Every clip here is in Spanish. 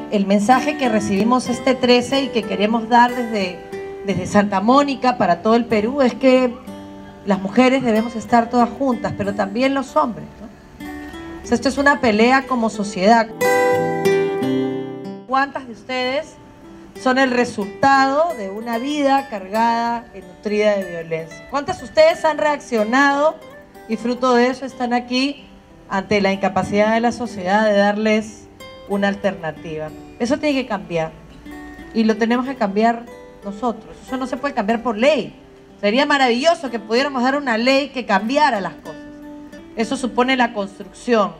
el mensaje que recibimos este 13 y que queremos dar desde Santa Mónica para todo el Perú es que las mujeres debemos estar todas juntas, pero también los hombres, ¿no? O sea, esto es una pelea como sociedad. ¿Cuántas de ustedes son el resultado de una vida cargada y nutrida de violencia? ¿Cuántas de ustedes han reaccionado y fruto de eso están aquí ante la incapacidad de la sociedad de darles una alternativa? Eso tiene que cambiar y lo tenemos que cambiar nosotros. Eso no se puede cambiar por ley. Sería maravilloso que pudiéramos dar una ley que cambiara las cosas. Eso supone la construcción.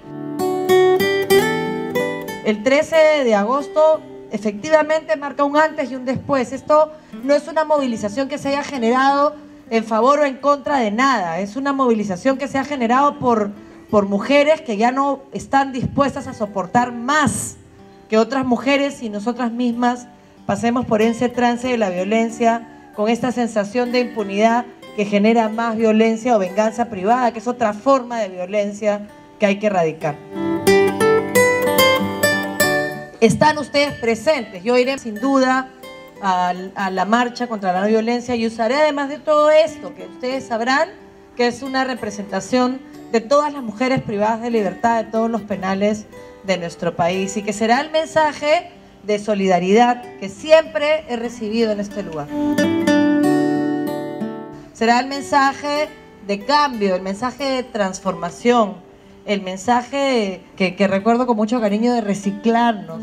El 13 de agosto efectivamente marca un antes y un después. Esto no es una movilización que se haya generado en favor o en contra de nada. Es una movilización que se ha generado por mujeres que ya no están dispuestas a soportar más que otras mujeres y nosotras mismas pasemos por ese trance de la violencia con esta sensación de impunidad que genera más violencia o venganza privada, que es otra forma de violencia que hay que erradicar. Están ustedes presentes. Yo iré sin duda a la marcha contra la no violencia y usaré además de todo esto, que ustedes sabrán que es una representación de todas las mujeres privadas de libertad de todos los penales de nuestro país y que será el mensaje de solidaridad que siempre he recibido en este lugar. Será el mensaje de cambio, el mensaje de transformación, el mensaje que recuerdo con mucho cariño de reciclarnos.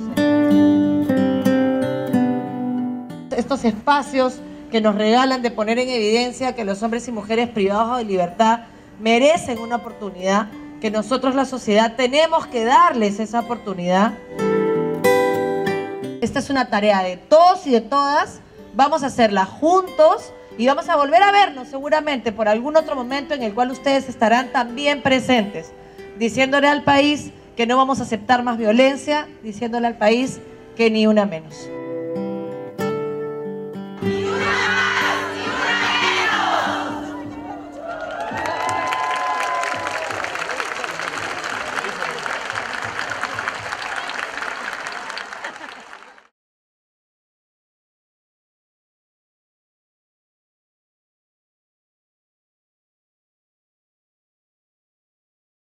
Estos espacios que nos regalan de poner en evidencia que los hombres y mujeres privados de libertad merecen una oportunidad, que nosotros la sociedad tenemos que darles esa oportunidad. Esta es una tarea de todos y de todas, vamos a hacerla juntos y vamos a volver a vernos seguramente por algún otro momento en el cual ustedes estarán también presentes, diciéndole al país que no vamos a aceptar más violencia, diciéndole al país que ni una menos.